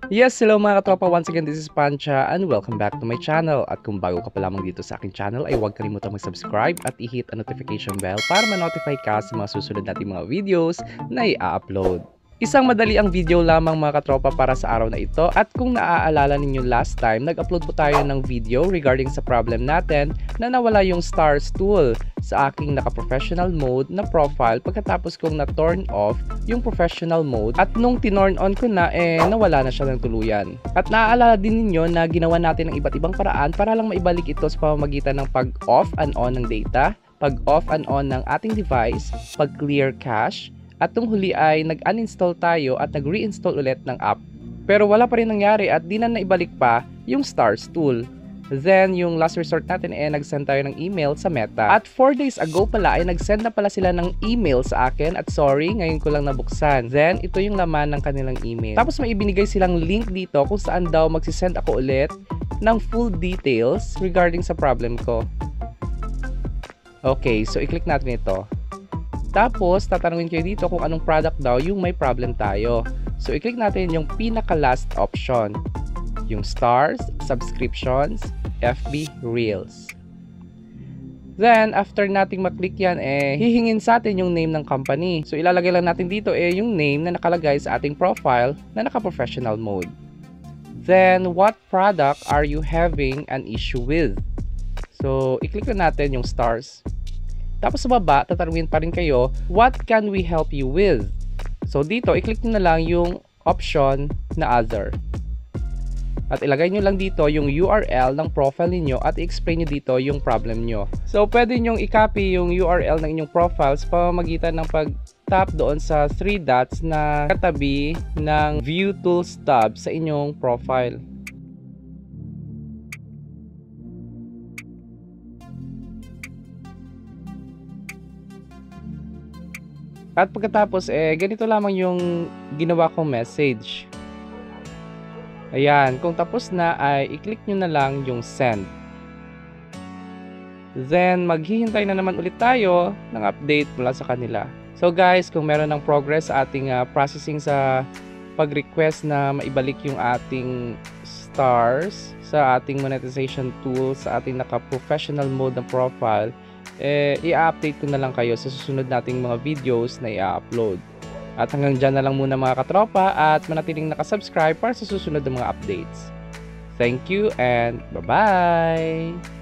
Yes, hello mga katropa. Once again, this is Pancha and welcome back to my channel. At kung bago ka pa lamang dito sa aking channel ay huwag kalimutang mag-subscribe at i-hit ang notification bell para ma-notify ka sa mga susunod nating mga videos na i-upload. Isang madali ang video lamang mga katropa para sa araw na ito at kung naaalala ninyo last time, nag-upload po tayo ng video regarding sa problem natin na nawala yung stars tool sa aking naka-professional mode na profile pagkatapos kong na-turn off yung professional mode at nung tinorn on ko na nawala na siya ng tuluyan. At naaalala din ninyo na ginawa natin ng iba't ibang paraan para lang maibalik ito sa pamamagitan ng pag-off and on ng data, pag-off and on ng ating device, pag-clear cache, at nung huli ay nag-uninstall tayo at nag-reinstall ulit ng app. Pero wala pa rin nangyari at di na naibalik pa yung stars tool. Then, yung last resort natin nag-send tayo ng email sa Meta. At 4 days ago pala ay nag-send na pala sila ng email sa akin at sorry, ngayon ko lang nabuksan. Then, ito yung laman ng kanilang email. Tapos may ibinigay silang link dito kung saan daw magsisend ako ulit ng full details regarding sa problem ko. Okay, so i-click natin ito. Tapos, tatanungin kayo dito kung anong product daw yung may problem tayo. So, i-click natin yung pinaka-last option. Yung stars, subscriptions, FB Reels. Then, after nating maklik yan, hihingin sa atin yung name ng company. So, ilalagay lang natin dito yung name na nakalagay sa ating profile na naka-professional mode. Then, what product are you having an issue with? So, i-click na natin yung stars. Tapos sa baba, tatanungin pa rin kayo, what can we help you with? So dito, i-click nyo na lang yung option na other. At ilagay nyo lang dito yung URL ng profile niyo at i-explain nyo dito yung problem nyo. So pwede nyo i-copy yung URL ng inyong profile sa pamamagitan ng pag-tap doon sa 3 dots na katabi ng View Tools tab sa inyong profile. At pagkatapos, ganito lamang yung ginawa kong message. Ayan, kung tapos na ay i-click nyo na lang yung send. Then, maghihintay na naman ulit tayo ng update mula sa kanila. So guys, kung meron ng progress sa ating processing sa pag-request na maibalik yung ating stars sa ating monetization tool, sa ating naka-professional mode na profile, i-update ko na lang kayo sa susunod nating mga videos na i-upload. At hanggang dyan na lang muna mga katropa at manatiling nakasubscribe para sa susunod na mga updates. Thank you and bye-bye!